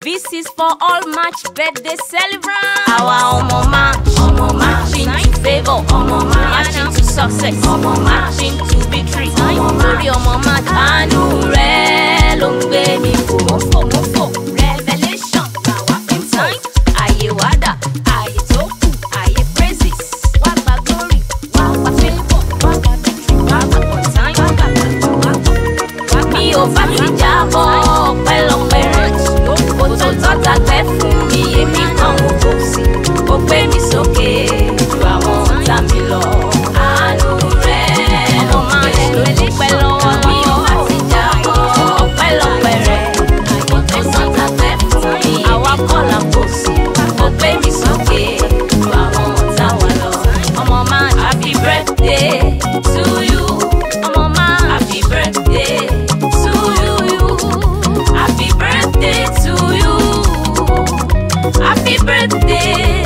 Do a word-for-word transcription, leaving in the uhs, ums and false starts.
This is for all March birthday celebrants. Our Omo March, Omo marching to favor, Omo marching to success, Omo marching to victory. Glory Omo March, Anu re lo ngbe mi fo, mo fo mo fo. Revelation, power in time. Aye wada, aye toku, aye praises. Wagba glory, wagba favor, wagba victory, wagba on time, wagba wagba. Mi o fa mi jabo, pelo pere. Tó tọ́ta tẹ́ fún mi, èmi kan mo kò sí. Ó gbé mi sókè ju àwọn ọ̀tá mi lọ. Àánú rẹ̀ ló máa ń lò pẹ́ lọ́wọ́ mi ò àti jábọ̀. Ọpẹ́lọpẹ́ rẹ̀, ó tó tọ́ta tẹ́ fún mi, àwa kọ́ la kò sí. Ó gbé mi sókè ju àwọn ọ̀tá wa lọ. Ọmọ máa happy birthday to you. Ọmọ máa happy birthday to you. Happy birthday to you. Happy birthday.